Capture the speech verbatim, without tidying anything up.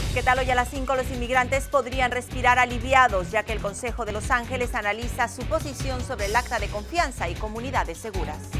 ¿Qué tal? Hoy a las cinco los inmigrantes podrían respirar aliviados, ya que el Consejo de Los Ángeles analiza su posición sobre el acta de confianza y comunidades seguras.